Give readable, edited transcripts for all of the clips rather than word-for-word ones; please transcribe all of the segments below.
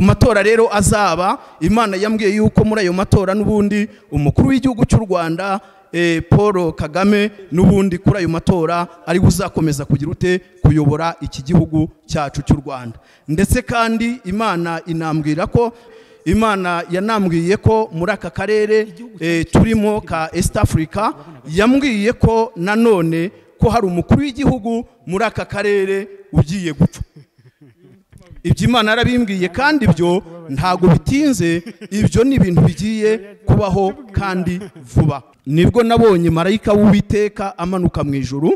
matora rero azaba, Imana yambwiye yuko muri ayo matora n'ubundi umukuru w'igihugu cy'u Rwanda Paul Kagame n'ubundi kuri ayo matora ari uzakomeza kugira ute kuyobora iki gihugu cyacu cy'u Rwanda. Ndetse kandi Imana inambwira ko Imana yanambwiye ko muri aka karere turimo ka East Africa, yambwiye ko nanone ko hari umukuru w'igihugu muri aka karere ugiye gupfa. Ibyo Imana yarabimbwiye kandi ibyo ntago bitinze, ibyo ni ibintu bigiye kubaho kandi vuba. Nibwo nabonye marayika w'Uwiteka amanuka mu ijuru,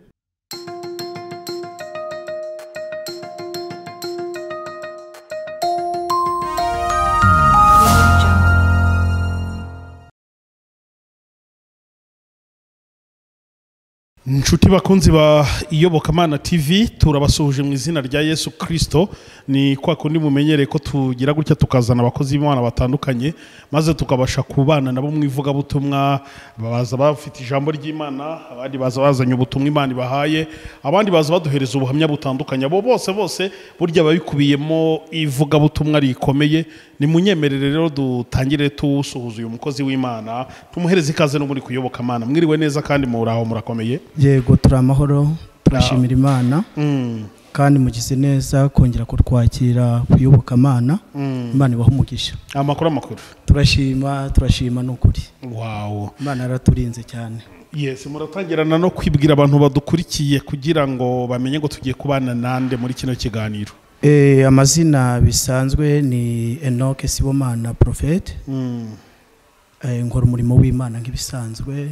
Nshuti bakunzi ba Iyobokamana TV, turabasuhuje mu izina rya Yesu Kristo. Ni kwa kundi mumenyere ko tugira gutya tukazana abakozi b'Imana batandukanye, maze tukabasha kubana nabo mu ivuga butumwa. Baza bafite ijambo ry'Imana, abandi baza bazanye ubutumwa Imana ibahaye, abandi baza baduhereza ubuhamya butandukanye. Abo bose burya babikubiyemo ivuga butumwa rikomeye. Ni munyemerere rero dutangire tusuhuza uyu mukozi w'Imana, tumuhereze ikaze no muri Kuyobokamana. Mwiriwe neza kandi muraho murakomeye? Yego turamahoro, turashimira Imana. Kandi mugize neza kongera kutwakira Kuyobokamana. Imana ibahe umugisha. Amakuru turashima n'ukuri. Wow, Imana yaraturinze cyane. Yes, muratangirana no kwibwira abantu badukurikiye kugira ngo bamenye ngo tugiye kubana nande muri kino kiganiro. Amazina bisanzwe ni Enoch Sibomana Prophet. Nkora umurimo w'Imana nk'ibisanzwe,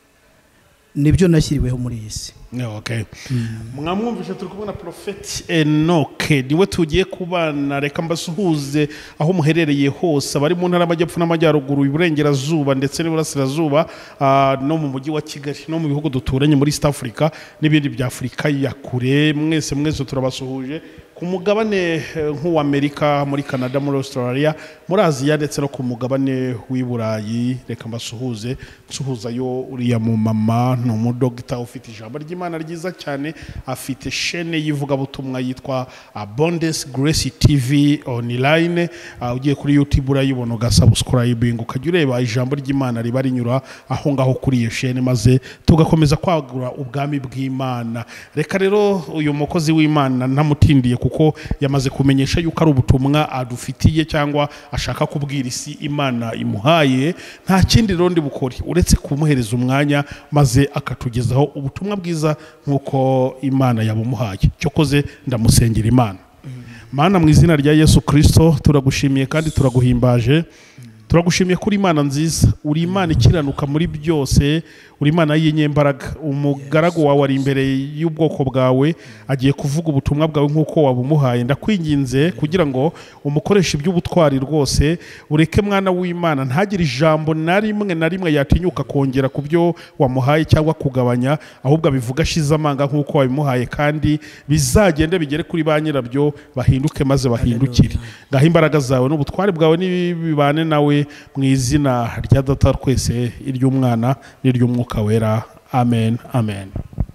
nibyo nashyiriweho muri iyi si. Okay. Mwamwumvishe turi kubona Prophet Enoch, niwe tugiye kubana. Reka mbasuhuze aho muherereye hose, bari mu ntara y'Amajyepfo n'Amajyaruguru, Iburengerazuba ndetse n'Iburasirazuba, no mu mujyi wa Kigali, no mu bihugu duturanye muri East Africa n'ibindi bya Afrika ya kure. Mwese turabasuhuje ku mugabane nk'uw'Amerika, muri Canada, muri Australia, muri Aziya ndetse no ku mugabane w'Iburayi. Reka mbasuhuze, nsuhuzayo uriya mu mama no mu dogita ufite ijambo ry'Imana ryiza cyane, afite chaîne yivuga butumwa yitwa Abundance Grace TV online. Ugiye kuri YouTube urayibona, ugasubscribing, ukajya ureba ijambo ry'Imana riba rinyura aho ngaho kuri iyo chaîne, maze tugakomeza kwagura ubwami bw'Imana. Reka rero uyu mukozi w'Imana ntamutindiye, kuko yamaze kumenyesha yuko ari ubutumwa adufitiye cyangwa ashaka kubwira isi Imana imuhaye. Nta kindi rero ndi bukore uretse kumuhereza umwanya maze akatugezaho ubutumwa bwiza nkuko Imana yabumuhaye. Cyokoze ndamusengera Imana. Mana, mu izina rya Yesu Kristo turagushimiye kandi turaguhimbaje. Turagushimiye kuri Imana nziza, uri Imana ikiranuka muri byose, uri Imana y'inyembaraga. Umugaragu wawe ari imbere y'ubwoko bwawe, agiye kuvuga ubutumwa bwawe nkuko wabumuhaye. Ndakwinginze kugira ngo umukoreshe iby'ubutwari rwose, ureke mwana w'Imana ntagire ijambo na rimwe yatinyuka kongera ku byo wamuhaye cyangwa kugabanya, ahubwo abivuga ashize amanga nkuko wabimuhaye, kandi bizagende bigere kuri ba nyirabyo bahinduke maze bahindukire. Ngaho imbaraga zawe n'ubutwari bwawe nibibane nawe mu izina rya Data twese, iry'Umwana n'iry'Umwuka wera. Amen. Amen.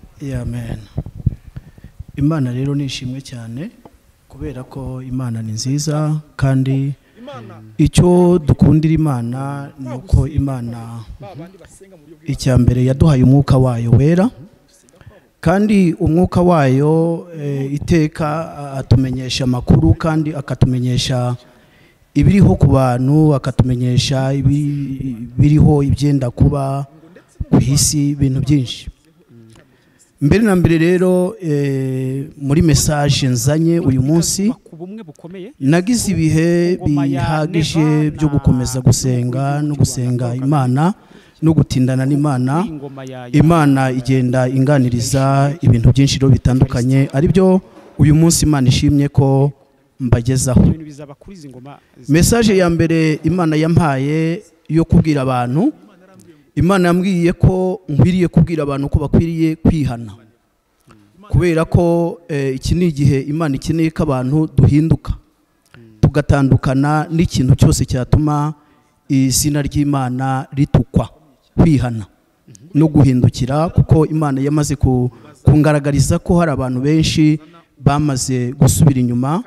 Imana rero nishimwe cyane, kubera ko Imana ni nziza, kandi icyo dukundira Imana ni uko Imana icya mbere yaduhaye umwuka wayo wera, kandi umwuka wayo iteka atumenyesha amakuru, kandi akatumenyesha ibiriho ku bantu, akatumenyesha ibiriho ibyenda kuba ku isi, ibintu byinshi. Mbere na mbere rero muri message nzanye uyu munsi, nagize ibihe bihagije byo gukomeza gusenga no gusenga Imana no gutindana n'Imana. Imana igenda inganiriza ibintu byinshi rero bitandukanye, ari byo uyu munsi Imana ishimye ko mbagezaho. Message ya mbere Imana yampaye yo kubwira abantu, Imana yambwiye ko nkwiriye kubwira abantu ko bakwiriye kwihana, kubera ko iki ni igihe Imana ikeneye ko abantu duhinduka, tugatandukana n'ikintu cyose cyatuma izina ry'Imana ritukwa. Kwihana no guhindukira, kuko Imana yamaze kungaragariza ko hari abantu benshi bamaze gusubira inyuma,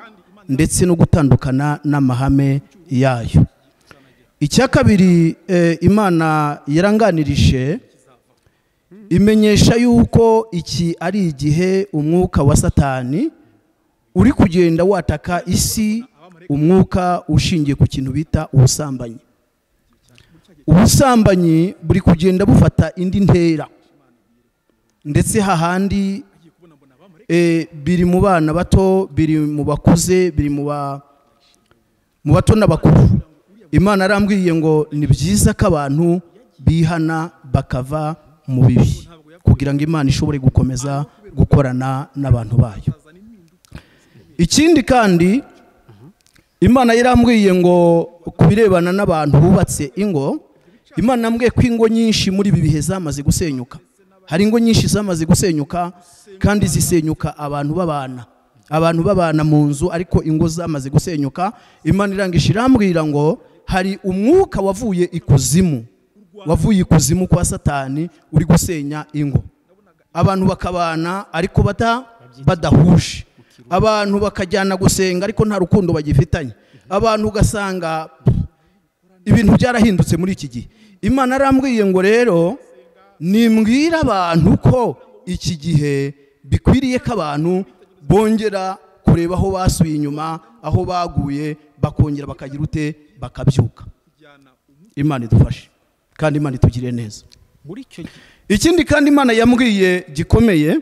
ndetse no gutandukana n'amahame yayo. Icya kabiri, Imana yaranganirije imenyesha yuko iki ari igihe umwuka wa Satani uri kugenda wataka isi, umwuka ushingiye ku kintu bita ubusambanyi. Ubusambanyi buri kugenda bufata indi ntera, ndetse hahandi biri mu bana bato, biri mu bakuze, biri mu bato n'abakuru. Imana arambwiye ngo ni byiza ko abantu bihana bakava mu bibi kugira ngo Imana ishobore gukomeza gukorana n'abantu bayo. Ikindi kandi Imana yarambwiye ngo kubirebana n'abantu bubatse ingo, Imana yambwiye ko ingo nyinshi muri ibi bihe zamaze gusenyuka. Hari ingo nyinshi zamaze gusenyuka kandi zisenyuka abantu babana mu nzu, ariko ingo zamaze gusenyuka. Imana irangije irambwira ngo hari umwuka wavuye ikuzimu kwa Satani uri gusenya ingo. Abantu bakabana ariko badahuje, abantu bakajyana gusenga ariko nta rukundo bagifitanye, abantu ugasanga ibintu byarahindutse muri iki gihe. Imana arambwiye ngo rero nimbwira abantu ko iki gihe bikwiriye ko abantu bongera kureba aho basuye inyuma, aho baguye, bakongera bakagira ute, bakabyuka. Imana idufashe kandi Imana itugirire neza. Ikindi kandi Imana yambwiye gikomeye,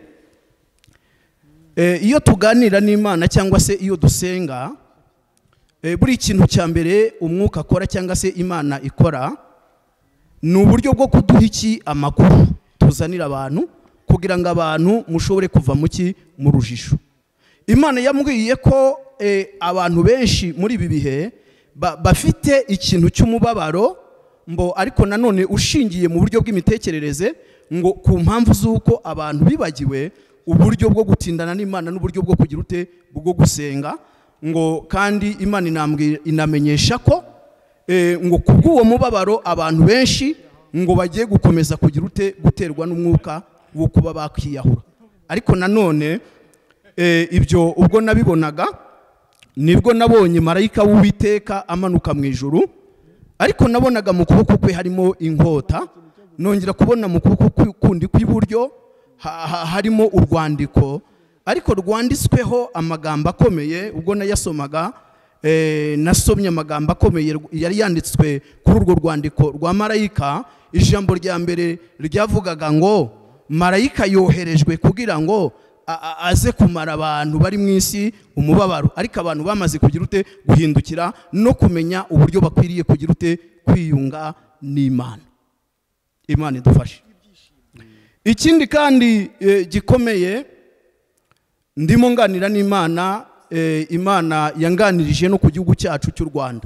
iyo tuganira n'Imana cyangwa se iyo dusenga, buri kintu cya mbere umwuka akora cyangwa se Imana ikora ni uburyo bwo kuduha amakuru tuzanira abantu kugira ngo abantu mushobore kuva mu rujijo. Imana yambwiye ko abantu benshi muri ibi bihe bafite ikintu cy'umubabaro, ariko nanone ushingiye mu buryo bw'imitekerereze, ngo ku mpamvu z'uko abantu bibagiwe uburyo bwo gutindana n'Imana n'uburyo bwo kugira ute, bwo gusenga. Ngo kandi Imana inamenyesha ko ngo kubw'uwo mubabaro abantu benshi ngo bagiye gukomeza kugira ute, guterwa n'umwuka wo kuba bakiyahura. Ariko nanone ibyo ubwo nabibonaga nibwo nabonye marayika w'Uwiteka amanuka mu ijuru, ariko nabonaga mu kuboko kwe harimo inkota, nongera kubona mu kuboko kundi kw'iburyo harimo urwandiko, ariko rwanditsweho amagambo akomeye. Ubwo nayasomaga nasomye amagambo akomeye yari yanditswe kuri urwo rwandiko rwa marayika. Ijambo rya mbere ryavugaga ngo marayika yoherejwe kugira ngo aze kumara abantu bari mu isi umubabaro, ariko abantu bamaze kugira ute, guhindukira no kumenya uburyo bakwiriye kugira ute, kwiyunga n'Imana. Imana idufashe. Ikindi kandi gikomeye, ndimo nganira n'Imana, Imana yanganirije no ku gihugu cyacu cy'u Rwanda.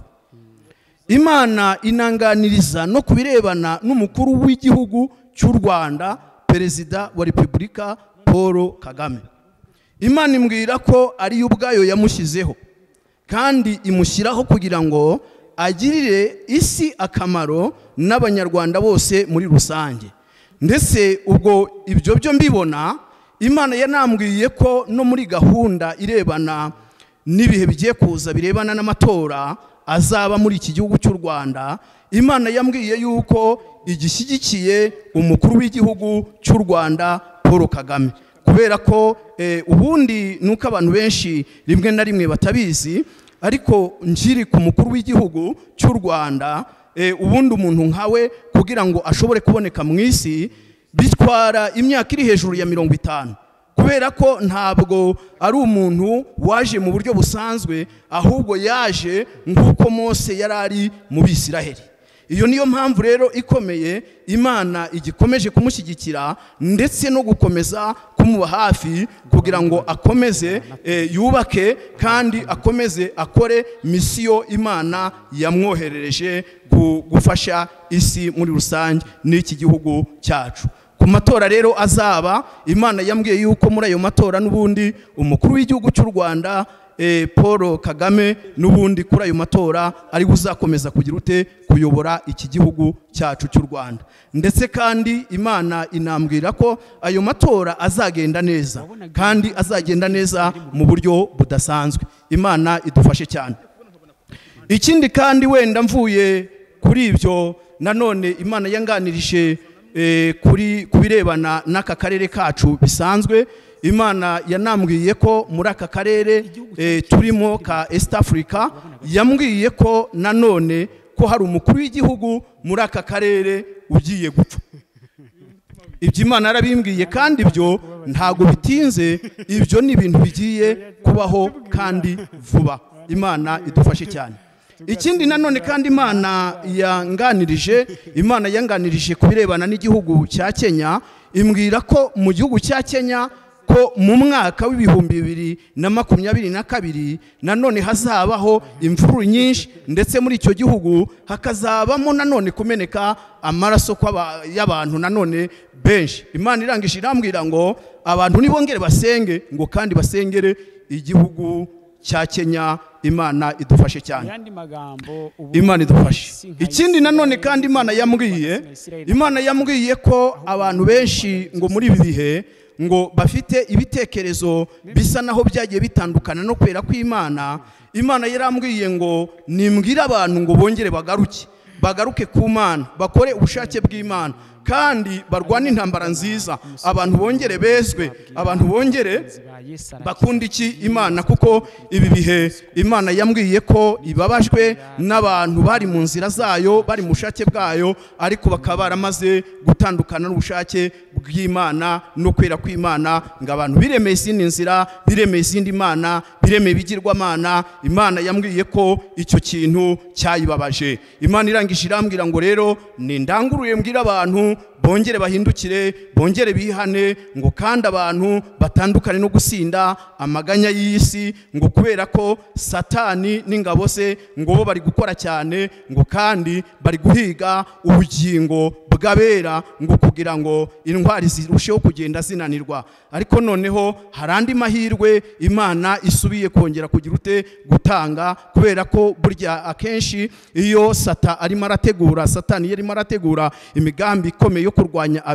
Imana inanganiriza no kubirebana n'umukuru w'igihugu cy'u Rwanda, Perezida wa Repubulika Paul Kagame. Imana imbwira ko ari ubwayo yamushyizeho kandi imushyiraho kugira ngo agirire isi akamaro n'abanyarwanda bose muri rusange. Ndetse ubwo ibyo byo mbibona, Imana yanambwiye ko no muri gahunda irebana n'ibihe bigiye kuza birebana n'amatora azaba muri iki gihugu cy'u Rwanda, Imana yambwiye yuko igishyigikiye umukuru w'igihugu cy'u Rwanda Paul Kagame, kubera ko ubundi nuko abantu benshi rimwe na rimwe batabizi, ariko njiri ku mukuru w'igihugu cy'u Rwanda, ubundi umuntu nkawe kugira ngo ashobore kuboneka mu isi bitwara imyaka iri hejuru ya 50, kubera ko ntabwo ari umuntu waje mu buryo busanzwe, ahubwo yaje nk'uko Mose yari ari mu Bisiraheli. Iyo niyo mpamvu rero ikomeye Imana igikomeje kumushyigikira ndetse no gukomeza kumuba hafi kugira ngo akomeze yubake kandi akomeze akore misiyo Imana yamwoherereje gufasha isi muri rusange n'iki gihugu cyacu. Ku matora rero azaba, Imana yambwiye yuko muri ayo matora n'ubundi umukuru w'igihugu cy'u Rwanda Paul Kagame n'ubundi kuri ayo matora ari uzakomeza kugira ute kuyobora iki gihugu cyacu cy'u Rwanda. Ndetse kandi Imana inambwira ko ayo matora azagenda neza kandi azagenda neza mu buryo budasanzwe. Imana idufashe cyane. Ikindi kandi wenda mvuye kuri ibyo nanone Imana yanganirije kubirebana n'aka karere kacu bisanzwe. Imana yanambwiye ko muri aka karere turimo ka East Africa, yambwiye ko nanone ko hari umukuru w'igihugu muri aka karere ugiye gupfa. Ibyo Imana yarabimbwiye kandi ibyo ntago bitinze, ibyo ni ibintu bigiye kubaho kandi vuba. Imana idufashe cyane. Ikindi nanone kandi Imana yanganirije kubirebana n'igihugu cya Kenya, imbwira ko mu gihugu cya Kenya ko mu mwaka w'ibihumbi 2022 nanone hazabaho imvururu nyinshi, ndetse muri icyo gihugu hakazabamo nanone kumeneka amaraso y'abantu nanone benshi. Imana irangije irambwira ngo abantu nibongere basenge, ngo kandi basengere igihugu cya Kenya. Imana idufashe cyane. Imana idufashe. Ikindi nanone kandi Imana yambwiye ko abantu benshi ngo muri ibi bihe ngo bafite ibitekerezo bisa naho byagiye bitandukana no kwera kw'Imana. Imana yarambwiye ngo nimbwira abantu ngo bongere bagaruke ku Mana, bakore ubushake bw'Imana kandi barwane intambara nziza. Abantu bongere bezwe, abantu bongere bakunda iki Imana, kuko ibi bihe Imana yambwiye ko ibabajwe n'abantu bari mu nzira zayo, bari mu bushake bwayo, ariko bakaba baramaze gutandukana n'ubushake bw'Imana no kwera kw'Imana, ngo abantu biremeye izindi nzira, biremeye izindi mana, biremeye bigirwamana. Imana yambwiye ko icyo kintu cyayibabaje. Imana irangije irambwira ngo rero nindanguruye mbwira abantu bongere bahindukire, bongere bihane, ngo kandi abantu batandukane no gusinda amaganya y'isi, ngo kubera ko Satani n'ingabo ze ngo bari gukora cyane, ngo kandi bari guhiga ubugingo bw'abera, ngo kugira ngo intwari zirusheho kugenda zinanirwa. Ariko noneho harandi mahirwe Imana isubiye kongera kugira ute gutanga, kubera ko burya akenshi iyo Satani yarimo arategura imigambi ikomeye yo kurwanya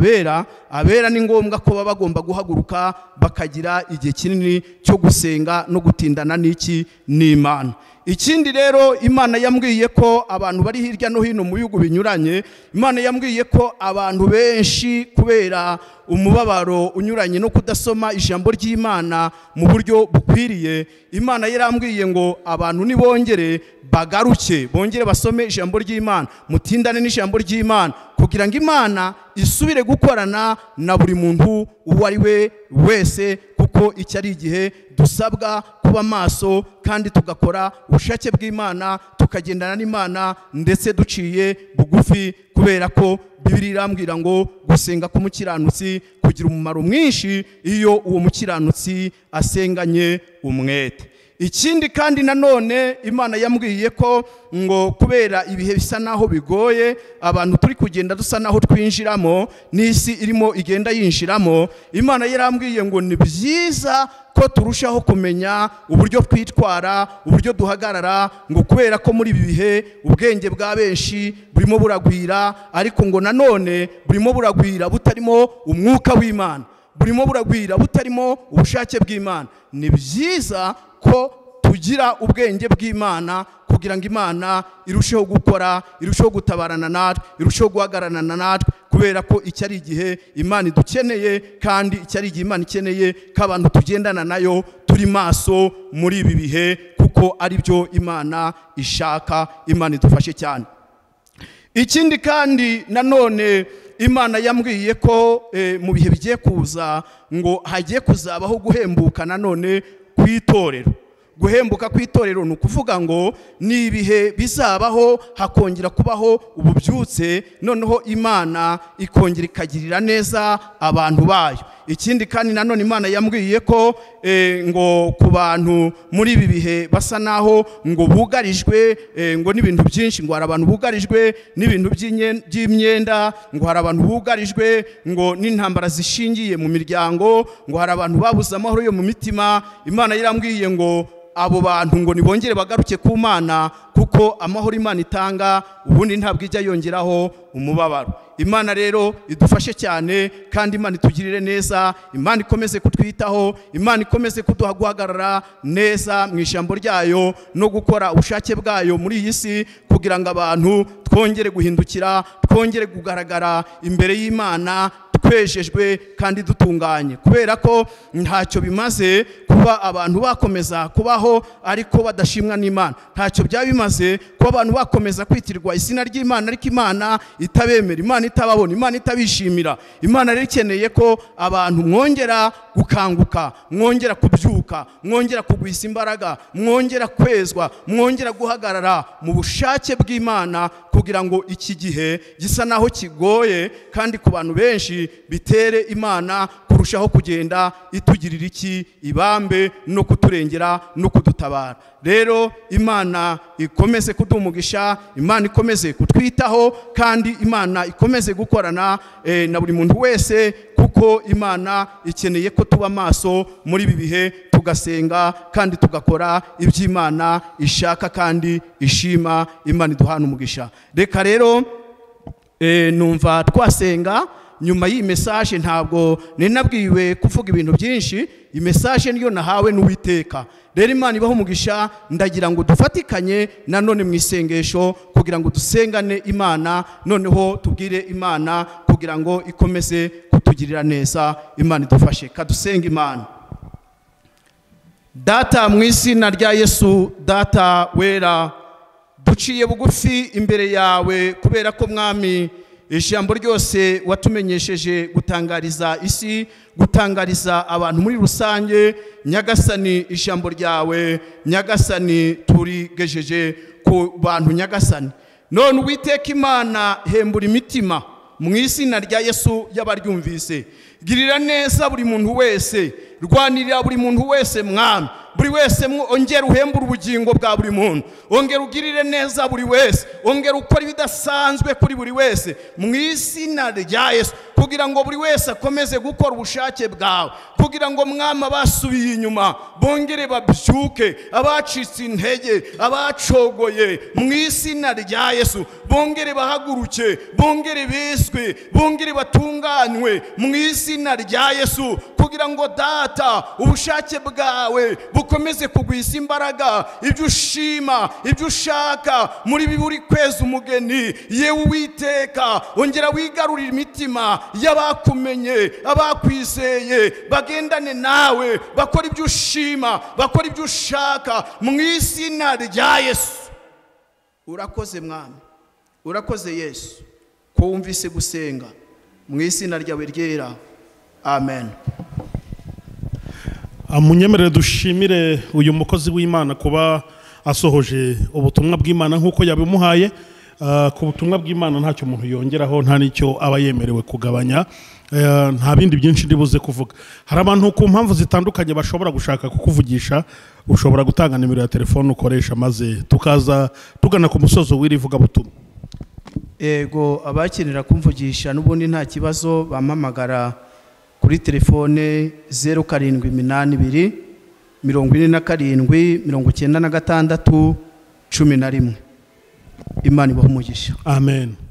abera ni ngombwa ko baba bagomba guhaguruka bakagira igihe kinini cyo gusenga no gutindana n'Imana. Ikindi rero Imana yambwiye ko abantu bari hirya no hino mu bihugu binyuranye, Imana yambwiye ko abantu benshi kubera umubabaro unyuranye no kudasoma ijambo ry'Imana mu buryo bukwiriye, Imana yarambwiye ngo abantu nibongere bagaruke, bongere basome ijambo ry'Imana, mutindane n'ijambo ry'Imana, kugira ngo Imana isubire gukorana na buri muntu uwo ari we wese, kuko icyo ari igihe dusabwa kuba maso kandi tugakora ubushake bw'Imana, tukagendana n'Imana ndetse duciye bugufi, kubera ko Bibiliya irambwira ngo gusenga k'umukiranutsi kugira umumaro mwinshi iyo uwo mukiranutsi asenganye umwete. Ikindi kandi nanone Imana yambwiye ko ngo kubera ibihe bisa naho bigoye, abantu turi kugenda dusa naho twinjiramo, n'isi irimo igenda yinjiramo, Imana yarambwiye ngo ni byiza ko turushaho kumenya uburyo twitwara, uburyo duhagarara, ngo kubera ko muri ibi bihe ubwenge bwa benshi burimo buragwira, ariko ngo nanone burimo buragwira butarimo umwuka w'Imana, burimo buragwira butarimo ubushake bw'Imana. Ni byiza ko tugira ubwenge bw'Imana kugira ngo Imana irusheho gukora, irusheho gutabarana natwe, irusheho guhagararana natwe, kubera ko icyo ari igihe Imana idukeneye, kandi icyo ari igihe Imana ikeneye ko abantu tugendana nayo turi maso muri ibi bihe, kuko ari byo Imana ishaka. Imana idufashe cyane. Ikindi kandi nanone Imana yambwiye ko mu bihe bigiye kuza ngo hagiye kuzabaho guhembuka nanone kw'itorero. Guhembuka kw'itorero ni ukuvuga ngo ni ibihe bizabaho, hakongera kubaho ububyutse, noneho Imana ikongera ikagirira neza abantu bayo. ikindi kandi nanone Imana yambwiye ko ngo ku bantu muri ibi bihe basa naho ngo bugarijwe ngo n'ibintu byinshi, ngo hari abantu bugarijwe n'ibintu by'imyenda, ngo hari abantu bugarijwe ngo n'intambara zishingiye mu miryango, ngo hari abantu babuze amahoro yo mu mitima. Imana yarambwiye ngo abo bantu ngo nibongere bagaruke ku Mana, kuko amahoro Imana itanga ubundi ntabwo ijya yongeraho umubabaro. Imana rero idufashe cyane, kandi Imana itugirire neza, Imana ikomeze kutwitaho, Imana ikomeze kuduha guhagarara neza mu ijambo ryayo no gukora ubushake bwayo muri iyi si, kugira ngo abantu twongere guhindukira, twongere kugaragara imbere y'Imana twejejwe kandi dutunganye, kubera ko ntacyo bimaze kuba abantu bakomeza kubaho ariko badashimwa n'Imana. Ntacyo byaba bimaze kuba abantu bakomeza kwitirirwa izina ry'Imana ariko Imana itabemera, Imana itababona, Imana itabishimira. Imana rero ikeneye ko abantu mwongera gukanguka, mwongera kubyuka, mwongera kugwisa imbaraga, mwongera kwezwa, mwongera guhagarara mu bushake bw'Imana, kugira ngo iki gihe gisa naho kigoye kandi ku bantu benshi bitere Imana kurushaho kugenda itugirira iki ibambe no kuturengera no kudutabara. Rero Imana ikomeze kudumugisha, Imana ikomeze kutwitaho, kandi Imana ikomeze gukorana na buri muntu wese, kuko Imana ikeneye ko tuba maso muri ibi bihe, tugasenga kandi tugakora iby'Imana ishaka kandi ishima. Imana iduhana umugisha. Reka rero numva twasenga nyuma y'iyi message. Ntabwo ninabwiwe kuvuga ibintu byinshi, iyi message niyo nahawe n'Uwiteka. Rero Imana ibaho umugisha, ndagira ngo dufatikanye nanone mu isengesho kugira ngo dusengane Imana, noneho tubwire Imana kugira ngo ikomeze kutugirira neza. Imana idufashe. Kadusenge. Imana Data, mu izina rya Yesu, Data wera, duciye bugufi imbere yawe, kubera ko Mwami ijambo ryose watumenyesheje gutangariza isi, gutangariza abantu muri rusange. Nyagasani, ijambo ryawe Nyagasani turigejeje ku bantu Nyagasani. None Uwiteka Imana, hembura imitima mu izina rya Yesu y'abaryumvise. Girira neza buri muntu wese, rwanirira buri muntu wese Mwami, buri wese ongera uhembura ubugingo bwa buri muntu, ongera ugirire neza buri wese, ongera ukora ibidasanzwe kuri buri wese mu izina rya Yesu, kugira ngo buri wese akomeze gukora ubushake bwawe, kugira ngo Mwami abasubiye inyuma bongere babyuke, abacitse intege, abacogoye mu izina rya Yesu bongere bahaguruke, bongere beswe, bongere batunganywe mu izina rya Yesu, kugira ngo Data ubushake bwawe bukomeze kugwisa imbaraga, ibyo ushima, ibyo ushaka muri biburi kweza umugeni. Yewe Uwiteka, ongera wigarurira imitima y'abakumenye, abakwizeye, bagendane nawe, bakora ibyo ushima, bakora ibyo ushaka mu izina rya Yesu. Urakoze Mwami, urakoze Yesu, ko wumvise gusenga mu izina ryawe ryera. Amen. Munyemerere dushimire uyu mukozi w'Imana kuba asohoje ubutumwa bw'Imana nk'uko yabimuhaye. Ku butumwa bw'Imana ntacyo umuntu yongeraho, nta n'icyo aba yemerewe kugabanya, nta bindi byinshi ndibuze kuvuga. Hari abantu ku mpamvu zitandukanye bashobora gushaka kukuvugisha, ushobora gutanga nimero ya telefone ukoresha, maze tukaza tugana ku musozo w'irivuga butumwa. Ego, abakenera kumvugisha n'ubundi nta kibazo, bampamagara kuri telefone 0782 47 96 11. Imana ibahe umugisha. Amen.